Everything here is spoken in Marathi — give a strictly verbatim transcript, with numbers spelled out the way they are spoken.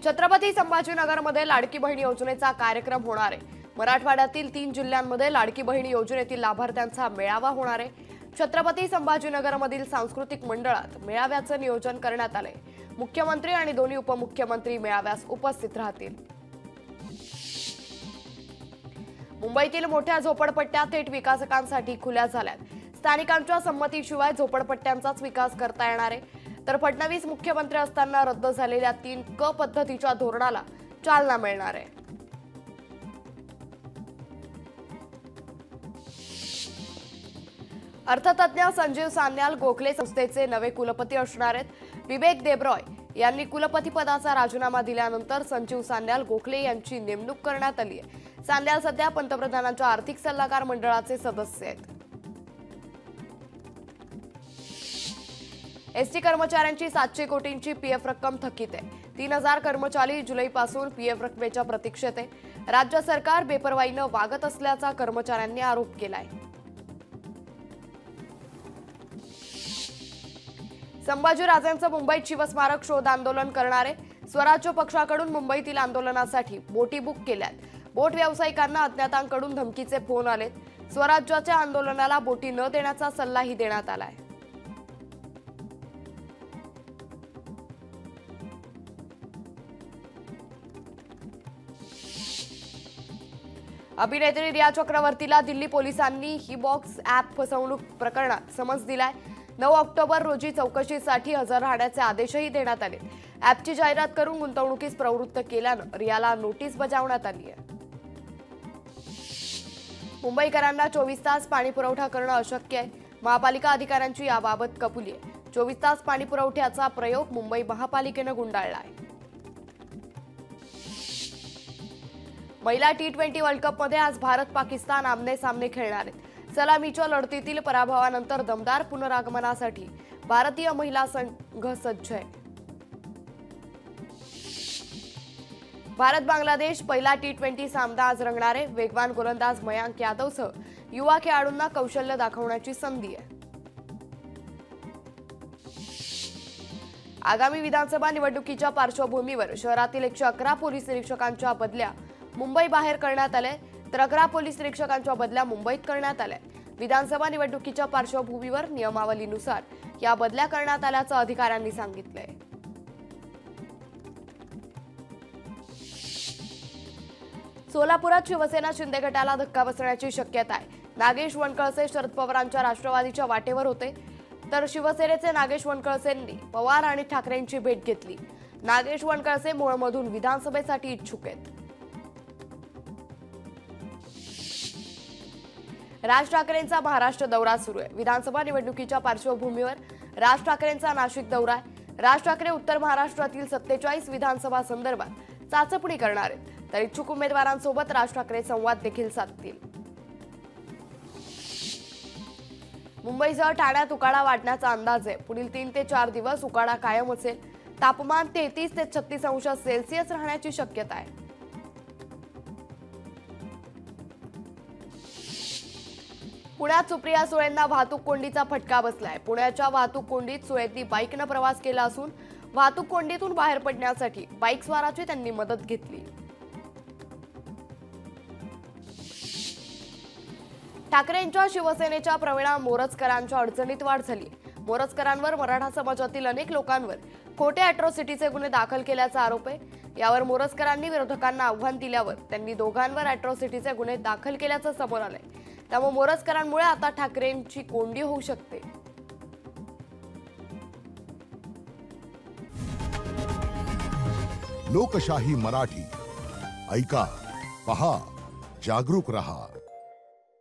छत्रपती संभाजीनगरमध्ये लाडकी बहीण योजनेचा कार्यक्रम होणार आहे। मराठवाड्यातील तीन जिल्ह्यांमध्ये लाडकी बहीण योजनेतील लाभार्थ्यांचा मेळावा होणार आहे। छत्रपती संभाजीनगरमधील सांस्कृतिक मंडळात मेळाव्याचं नियोजन करण्यात आलंय। मुख्यमंत्री आणि दोन्ही उपमुख्यमंत्री मेळाव्यास उपस्थित राहतील। मुंबईतील मोठ्या झोपडपट्ट्या थेट विकासकांसाठी खुल्या झाल्यात। स्थानिकांच्या संमतीशिवाय झोपडपट्ट्यांचाच विकास करता येणार आहे। तर फडणवीस मुख्यमंत्री असताना रद्द झालेल्या तीन क पद्धतीच्या धोरणाला चालना मिळणार आहे। अर्थतज्ञ संजीव सान्याल गोखले संस्थेचे नवे कुलपती असणार आहेत। विवेक देबरॉय यांनी कुलपती पदाचा राजीनामा दिल्यानंतर संजीव सान्याल गोखले यांची नेमणूक करण्यात आली आहे। सान्याल सध्या पंतप्रधानांच्या आर्थिक सल्लागार मंडळाचे सदस्य आहेत। एसटी कर्मचाऱ्यांची सातशे कोटींची पीएफ रक्कम थकीत आहे। तीन हजार कर्मचारी जुलैपासून पीएफ रकमेच्या प्रतीक्षेत आहे। राज्य सरकार बेपर्वाईनं वागत असल्याचा कर्मचाऱ्यांनी आरोप केलाय। संभाजीराजेंचं मुंबईत शिवस्मारक शोध आंदोलन करणारे स्वराज्य पक्षाकडून मुंबईतील आंदोलनासाठी बोटी बुक केल्यात। बोट व्यावसायिकांना अज्ञातांकडून धमकीचे फोन आलेत। स्वराज्याच्या आंदोलनाला बोटी न देण्याचा सल्लाही देण्यात आलाय। अभिनेत्री रिया चक्रवर्तीला दिल्ली पोलिसांनी ही बॉक्स ॲप फसवणूक प्रकरणात समन्स दिलाय। नऊ ऑक्टोबर रोजी चौकशीसाठी हजर राहण्याचे आदेशही देण्यात आले। ॲपची जाहिरात करून गुंतवणुकीस प्रवृत्त केल्यानं रियाला नोटीस बजावण्यात आली आहे। मुंबईकरांना चोवीस तास पाणी पुरवठा करणं अशक्य आहे। महापालिका अधिकाऱ्यांची याबाबत कबुली आहे। चोवीस तास पाणी पुरवठ्याचा प्रयोग मुंबई महापालिकेनं गुंडाळला आहे। महिला टी ट्वेंटी वर्ल्ड कपमध्ये आज भारत पाकिस्तान आमने सामने खेळणार आहेत। सलामीच्या लढतीतील पराभवानंतर दमदार पुनरागमनासाठी भारतीय महिला संघ सज्ज आहे। भारत बांगलादेश पहिला टी ट्वेंटी सामना आज रंगणार आहे। वेगवान गोलंदाज मयांक यादवसह युवा खेळाडूंना कौशल्य दाखवण्याची संधी आहे। आगामी विधानसभा निवडणुकीच्या पार्श्वभूमीवर शहरातील एकशे अकरा पोलीस निरीक्षकांच्या बदल्या मुंबई बाहेर करण्यात आल्या, तर अकरा पोलीस निरीक्षकांच्या बदल्या मुंबईत करण्यात आल्या। विधानसभा निवडणुकीच्या पार्श्वभूमीवर नियमावलीनुसार या बदल्या करण्यात आल्याचं अधिकाऱ्यांनी सांगितलंय। सोलापुरात शिवसेना शिंदे गटाला धक्का बसण्याची शक्यता आहे। नागेश वनकळसे शरद पवारांच्या राष्ट्रवादीच्या वाटेवर होते, तर शिवसेनेचे नागेश वनकळसेंनी पवार आणि ठाकरेंची भेट घेतली। नागेश वनकळसे मूळमधून विधानसभेसाठी इच्छुक आहेत। राज ठाकरेंचा महाराष्ट्र दौरा सुरू आहे। विधानसभा निवडणुकीच्या पार्श्वभूमीवर राज ठाकरेंचा नाशिक दौरा आहे। राज ठाकरे उत्तर महाराष्ट्रातील सत्तेचाळीस विधानसभा संदर्भात चाचपणी करणार आहेत, तर इच्छुक उमेदवारांसोबत राज ठाकरे संवाद देखील साधतील। मुंबईसह ठाण्यात उकाडा वाढण्याचा अंदाज आहे। पुढील तीन ते चार दिवस उकाडा कायम असेल। तापमान तेहतीस ते छत्तीस अंश सेल्सिअस राहण्याची शक्यता आहे। पुण्यात सुप्रिया सुळेंना वाहतूक कोंडीचा फटका बसलाय। पुण्याच्या वाहतूक कोंडीत सुळेंनी बाईकनं प्रवास केला असून वाहतूक कोंडीतून बाहेर पडण्यासाठी बाईक स्वाराची त्यांनी मदत घेतली। ठाकरेंच्या शिवसेनेच्या प्रवीणा मोरजकरांच्या अडचणीत वाढ झाली। मोरजकरांवर मराठा समाजातील अनेक लोकांवर खोटे अॅट्रॉसिटीचे गुन्हे दाखल केल्याचा आरोप आहे। यावर मोरजकरांनी विरोधकांना आव्हान दिल्यावर त्यांनी दोघांवर अॅट्रॉसिटीचे गुन्हे दाखल केल्याचं समोर आलंय। त्यामुळे मोरजकरांमुळे आता ठाकरेंची कोंडी होऊ शकते। लोकशाही मराठी ऐका, पहा, जागरूक रहा।